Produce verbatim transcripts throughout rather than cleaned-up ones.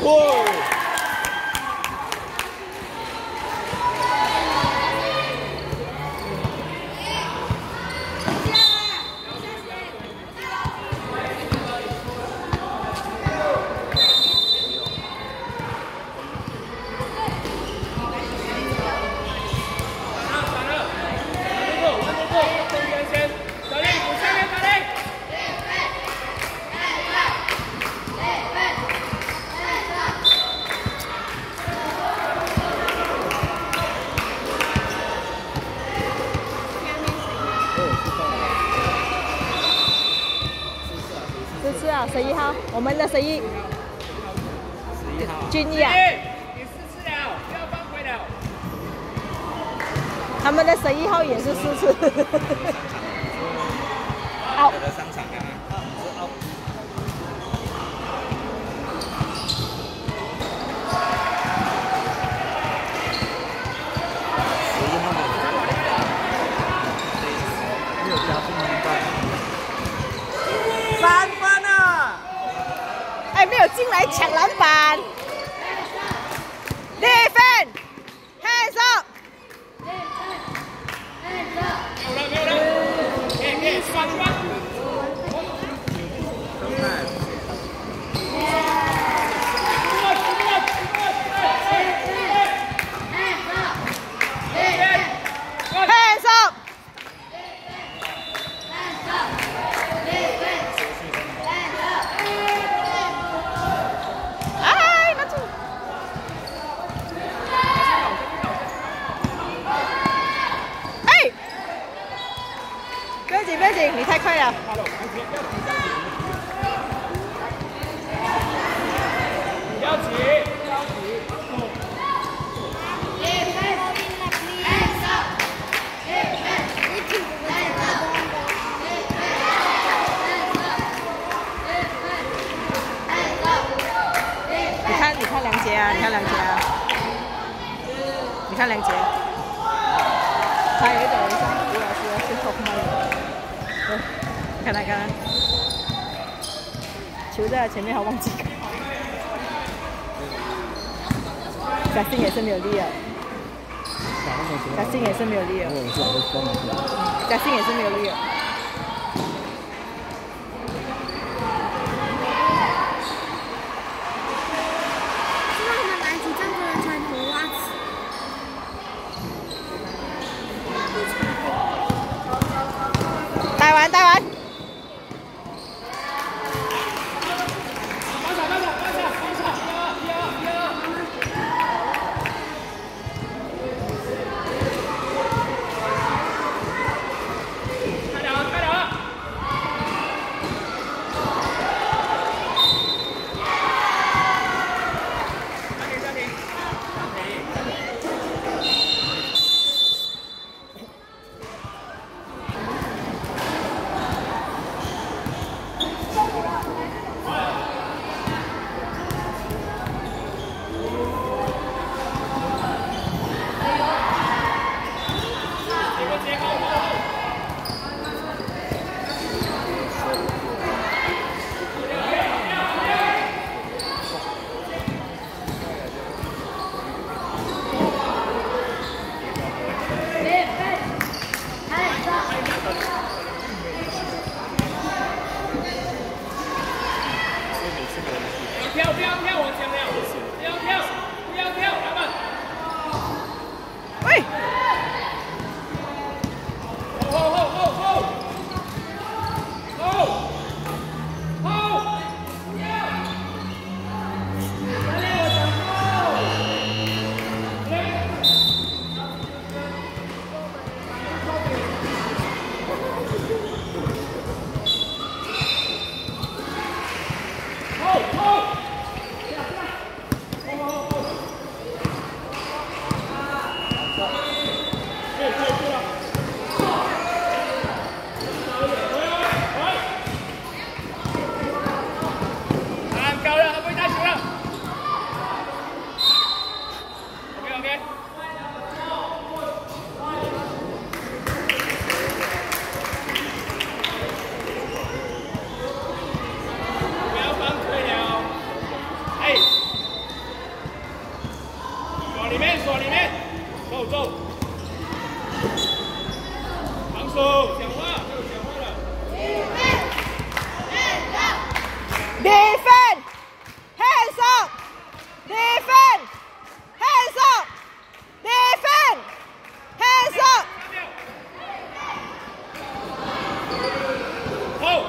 哇！ 是啊，十一号，我们的十一， 十一号， 军医啊， 你试试了，不要放回了。 他们的十一号也是四次。 奥的商场啊，是奥。十一号的，没有加分名单。三分啊！ 哎，没有进来抢篮板。Defend, hands up. 没有了，没有了，可以可以双关。 不要紧，不要紧，你太快了。 不要急，不要急。 你看，你看梁杰啊，你看梁杰啊，你看梁杰，他有一点像吴老师是后面的。对，看他看他，球在前面，还忘记看。贾信也是没有力啊，贾信也是没有力啊，贾信也是没有力啊。带完，带完。 快点， 里面，锁里面，走走。防守，讲话，就讲话了。 Defend! Hands up! Defend! Hands up! Defend! Hands up! 后。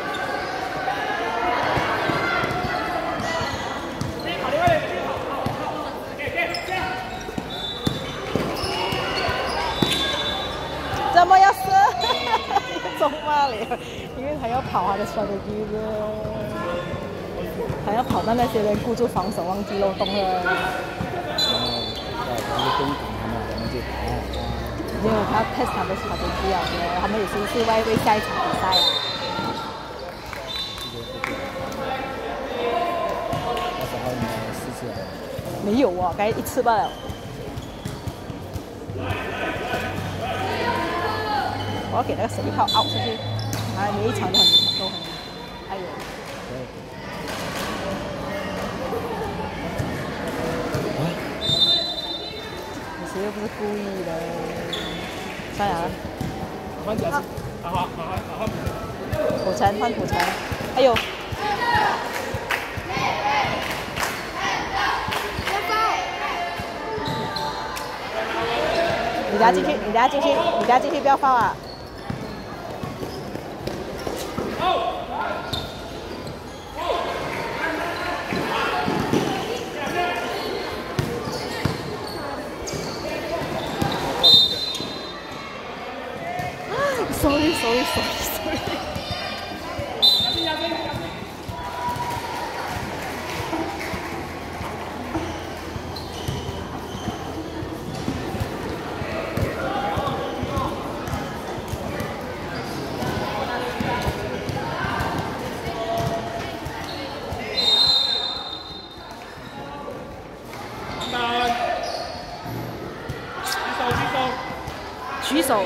边跑另外一边跑，跑跑，给给这样。 怎么要射？中骂了，因为他要跑他的摔的机子。 还要跑到那些人顾住防守，忘记漏洞了。没有，他 test 他的 strategy 啊，他们也是是为为下一场比赛啊。没有啊，该一次罢了。我要给那个十一号 out 出去，啊，每一场都很都很，哎呦。 又不是故意的，算了， 换脚，好好好好好。 土城换土城，哎呦！你等下进去，你等下进去，你等下进去不要放啊！Sorry, sorry, sorry, sorry. 举手。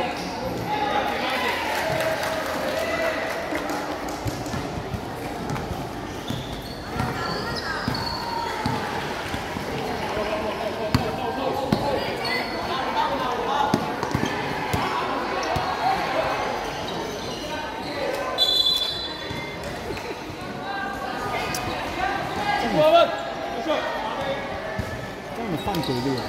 这样的犯规率啊！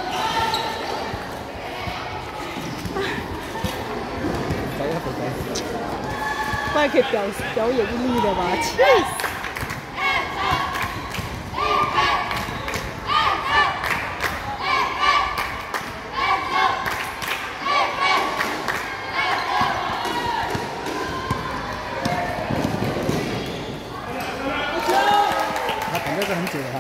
回家回家。 不然可以表表演一力的吧？气死！ 他等这个很久了哈。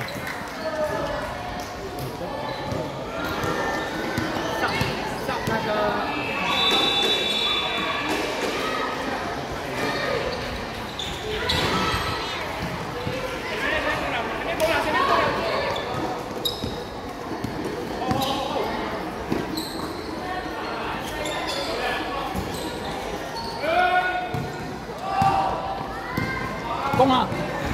攻啊！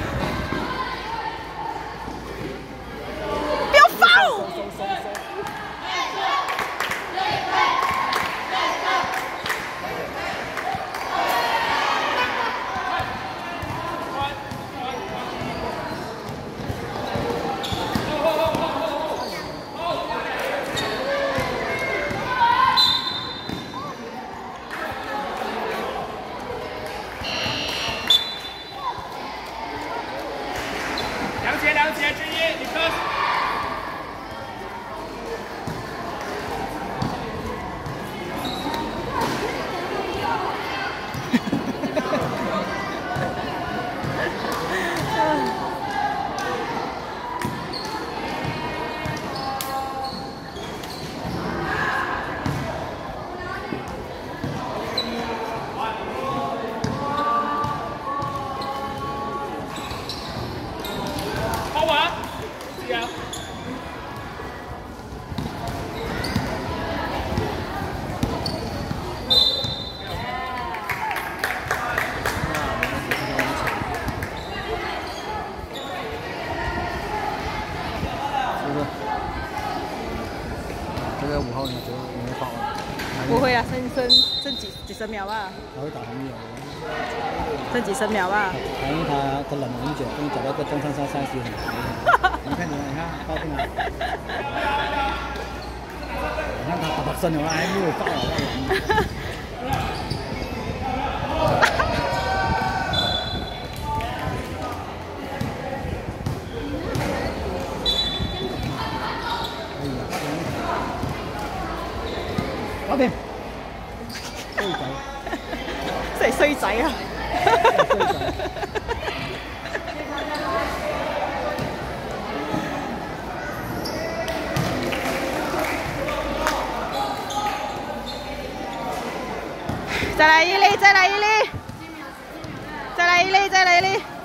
不要放！ 两节两节，之一，你看。好玩，是啊。 五號你就你會發啊？ 不會啊，剩剩剩幾幾十秒吧。 我會打紅秒。 剩幾十秒吧。 反正他他冷了很久，终于找到个中山山三十。你看你看，你看高定了。你看他打到深了，还没有发了。搞掂，衰仔， 真係衰仔啊！再來一粒，再來一粒，再來一粒，再來一粒。